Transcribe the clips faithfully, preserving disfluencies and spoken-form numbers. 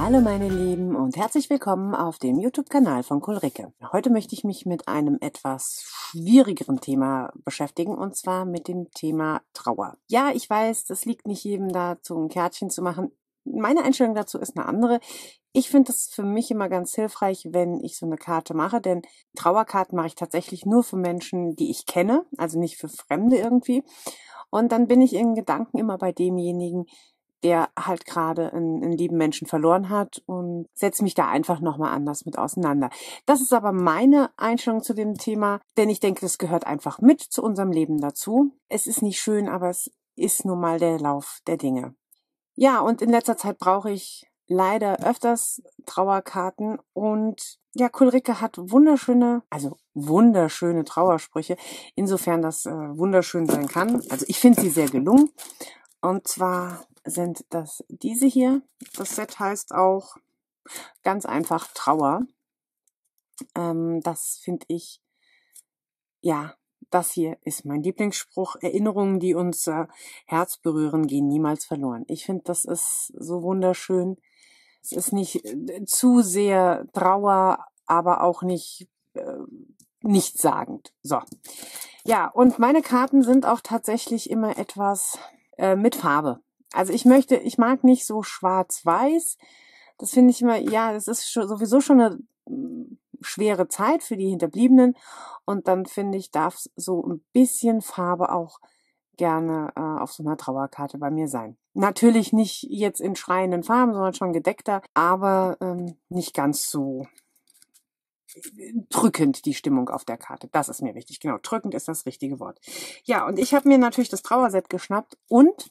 Hallo meine Lieben und herzlich willkommen auf dem YouTube-Kanal von Ulrike. Heute möchte ich mich mit einem etwas schwierigeren Thema beschäftigen und zwar mit dem Thema Trauer. Ja, ich weiß, das liegt nicht jedem dazu, ein Kärtchen zu machen. Meine Einstellung dazu ist eine andere. Ich finde es für mich immer ganz hilfreich, wenn ich so eine Karte mache, denn Trauerkarten mache ich tatsächlich nur für Menschen, die ich kenne, also nicht für Fremde irgendwie. Und dann bin ich in Gedanken immer bei demjenigen, der halt gerade einen, einen lieben Menschen verloren hat und setze mich da einfach nochmal anders mit auseinander. Das ist aber meine Einstellung zu dem Thema, denn ich denke, das gehört einfach mit zu unserem Leben dazu. Es ist nicht schön, aber es ist nun mal der Lauf der Dinge. Ja, und in letzter Zeit brauche ich leider öfters Trauerkarten und ja, Ulrike hat wunderschöne, also wunderschöne Trauersprüche, insofern das äh, wunderschön sein kann. Also ich finde sie sehr gelungen und zwar sind das diese hier. Das Set heißt auch ganz einfach Trauer. Ähm, das finde ich, ja, das hier ist mein Lieblingsspruch. Erinnerungen, die unser Herz berühren, gehen niemals verloren. Ich finde, das ist so wunderschön. Es ist nicht äh, zu sehr Trauer, aber auch nicht äh, nichtssagend. So. Ja, und meine Karten sind auch tatsächlich immer etwas äh, mit Farbe. Also ich möchte, ich mag nicht so schwarz-weiß. Das finde ich immer, ja, das ist schon, sowieso schon eine mh, schwere Zeit für die Hinterbliebenen. Und dann finde ich, darf so ein bisschen Farbe auch gerne äh, auf so einer Trauerkarte bei mir sein. Natürlich nicht jetzt in schreienden Farben, sondern schon gedeckter, aber ähm, nicht ganz so drückend die Stimmung auf der Karte. Das ist mir wichtig. Genau, drückend ist das richtige Wort. Ja, und ich habe mir natürlich das Trauerset geschnappt und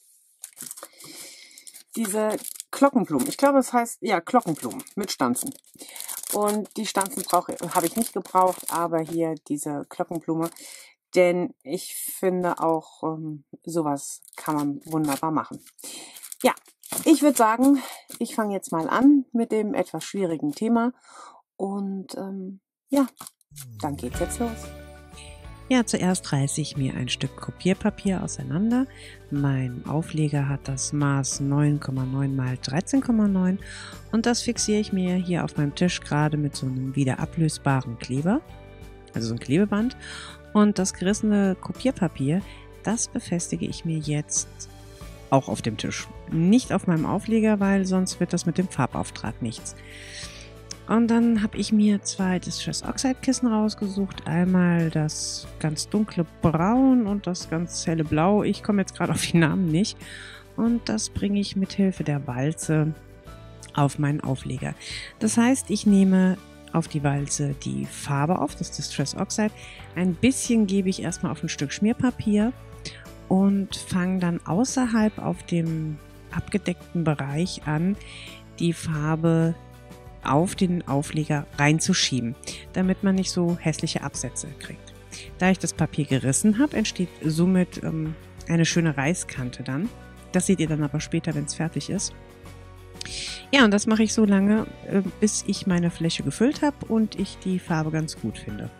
diese Glockenblumen. Ich glaube, es heißt, ja, Glockenblumen mit Stanzen. Und die Stanzen brauche, habe ich nicht gebraucht, aber hier diese Glockenblume. Denn ich finde auch, ähm, sowas kann man wunderbar machen. Ja, ich würde sagen, ich fange jetzt mal an mit dem etwas schwierigen Thema. Und ähm, ja, dann geht's jetzt los. Ja, zuerst reiße ich mir ein Stück Kopierpapier auseinander. Mein Aufleger hat das Maß neun Komma neun mal dreizehn Komma neun und das fixiere ich mir hier auf meinem Tisch gerade mit so einem wieder ablösbaren Kleber, also so ein Klebeband. Und das gerissene Kopierpapier, das befestige ich mir jetzt auch auf dem Tisch. Nicht auf meinem Aufleger, weil sonst wird das mit dem Farbauftrag nichts. Und dann habe ich mir zwei Distress Oxide Kissen rausgesucht. Einmal das ganz dunkle Braun und das ganz helle Blau. Ich komme jetzt gerade auf die Namen nicht. Und das bringe ich mit Hilfe der Walze auf meinen Aufleger. Das heißt, ich nehme auf die Walze die Farbe auf, das Distress Oxide. Ein bisschen gebe ich erstmal auf ein Stück Schmierpapier und fange dann außerhalb auf dem abgedeckten Bereich an, die Farbe auf den Aufleger reinzuschieben, damit man nicht so hässliche Absätze kriegt. Da ich das Papier gerissen habe, entsteht somit ähm, eine schöne Reißkante dann. Das seht ihr dann aber später, wenn es fertig ist. Ja, und das mache ich so lange, äh, bis ich meine Fläche gefüllt habe und ich die Farbe ganz gut finde.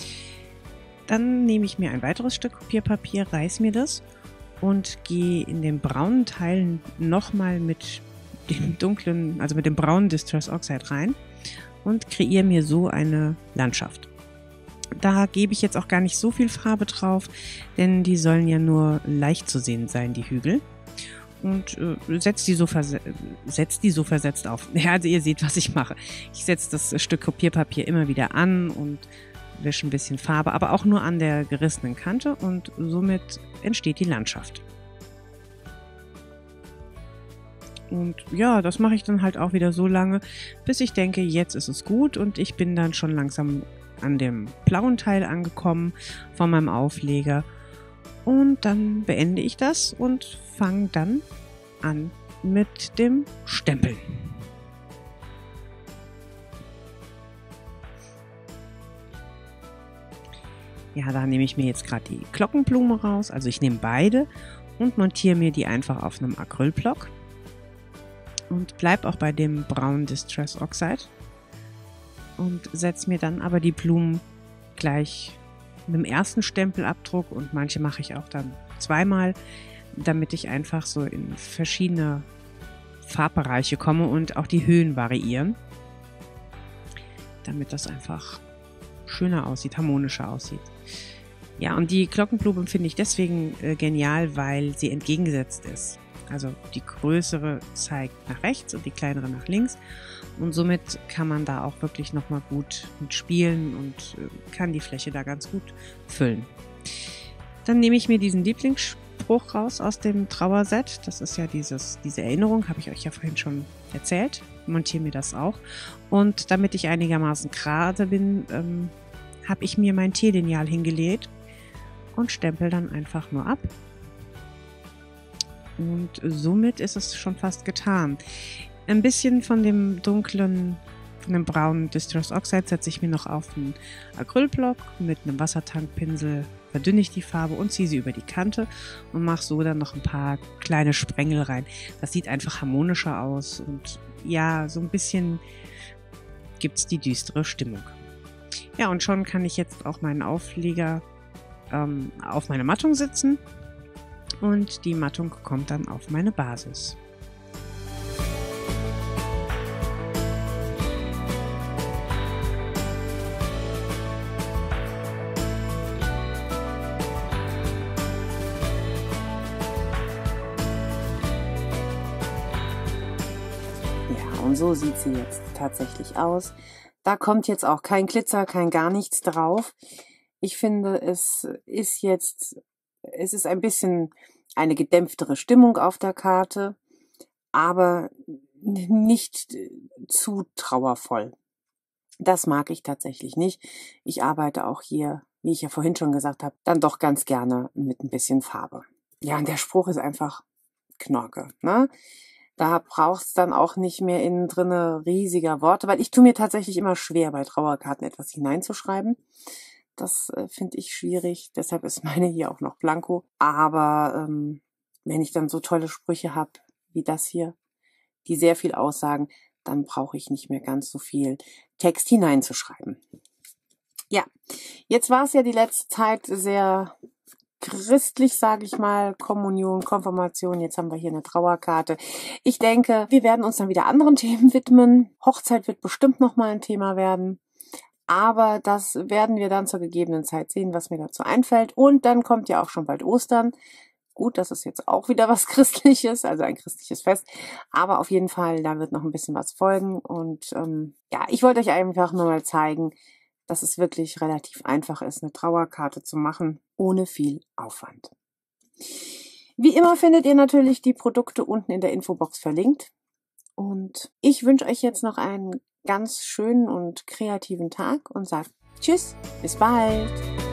Dann nehme ich mir ein weiteres Stück Kopierpapier, reiße mir das und gehe in den braunen Teilen nochmal mit dem dunklen, also mit dem braunen Distress Oxide rein und kreiere mir so eine Landschaft. Da gebe ich jetzt auch gar nicht so viel Farbe drauf, denn die sollen ja nur leicht zu sehen sein, die Hügel. Und äh, setzt die so setzt die so versetzt auf. Ja, also ihr seht, was ich mache. Ich setze das Stück Kopierpapier immer wieder an und wische ein bisschen Farbe, aber auch nur an der gerissenen Kante und somit entsteht die Landschaft. Und ja, das mache ich dann halt auch wieder so lange, bis ich denke, jetzt ist es gut und ich bin dann schon langsam an dem blauen Teil angekommen von meinem Aufleger. Und dann beende ich das und fange dann an mit dem Stempeln. Ja, da nehme ich mir jetzt gerade die Glockenblume raus, also ich nehme beide und montiere mir die einfach auf einem Acrylblock. Und bleib auch bei dem braunen Distress Oxide und setze mir dann aber die Blumen gleich mit dem ersten Stempelabdruck und manche mache ich auch dann zweimal, damit ich einfach so in verschiedene Farbbereiche komme und auch die Höhen variieren, damit das einfach schöner aussieht, harmonischer aussieht. Ja, und die Glockenblume finde ich deswegen äh, genial, weil sie entgegengesetzt ist. Also die größere zeigt nach rechts und die kleinere nach links. Und somit kann man da auch wirklich nochmal gut mitspielen und äh, kann die Fläche da ganz gut füllen. Dann nehme ich mir diesen Lieblingsspruch raus aus dem Trauerset. Das ist ja dieses, diese Erinnerung, habe ich euch ja vorhin schon erzählt. Montiere mir das auch. Und damit ich einigermaßen gerade bin, ähm, habe ich mir mein T-Lineal hingelegt und stempel dann einfach nur ab. Und somit ist es schon fast getan. Ein bisschen von dem dunklen, von dem braunen Distress Oxide setze ich mir noch auf einen Acrylblock. Mit einem Wassertankpinsel verdünne ich die Farbe und ziehe sie über die Kante und mache so dann noch ein paar kleine Sprengel rein. Das sieht einfach harmonischer aus und ja, so ein bisschen gibt es die düstere Stimmung. Ja, und schon kann ich jetzt auch meinen Aufleger ähm, auf meine Mattung setzen und die Mattung kommt dann auf meine Basis. Ja, und so sieht sie jetzt tatsächlich aus. Da kommt jetzt auch kein Glitzer, kein gar nichts drauf. Ich finde, es ist jetzt, es ist ein bisschen eine gedämpftere Stimmung auf der Karte, aber nicht zu trauervoll. Das mag ich tatsächlich nicht. Ich arbeite auch hier, wie ich ja vorhin schon gesagt habe, dann doch ganz gerne mit ein bisschen Farbe. Ja, und der Spruch ist einfach Knorke, ne? Da braucht's dann auch nicht mehr innen drinne riesiger Worte, weil ich tue mir tatsächlich immer schwer, bei Trauerkarten etwas hineinzuschreiben. Das äh, finde ich schwierig, deshalb ist meine hier auch noch blanko. Aber ähm, wenn ich dann so tolle Sprüche habe wie das hier, die sehr viel aussagen, dann brauche ich nicht mehr ganz so viel Text hineinzuschreiben. Ja, jetzt war es ja die letzte Zeit sehr christlich, sage ich mal, Kommunion, Konfirmation, jetzt haben wir hier eine Trauerkarte. Ich denke, wir werden uns dann wieder anderen Themen widmen. Hochzeit wird bestimmt nochmal ein Thema werden. Aber das werden wir dann zur gegebenen Zeit sehen, was mir dazu einfällt. Und dann kommt ja auch schon bald Ostern. Gut, das ist jetzt auch wieder was Christliches, also ein christliches Fest. Aber auf jeden Fall, da wird noch ein bisschen was folgen. Und ähm, ja, ich wollte euch einfach nur mal zeigen, dass es wirklich relativ einfach ist, eine Trauerkarte zu machen, ohne viel Aufwand. Wie immer findet ihr natürlich die Produkte unten in der Infobox verlinkt. Und ich wünsche euch jetzt noch einen ganz schönen und kreativen Tag und sage Tschüss, bis bald.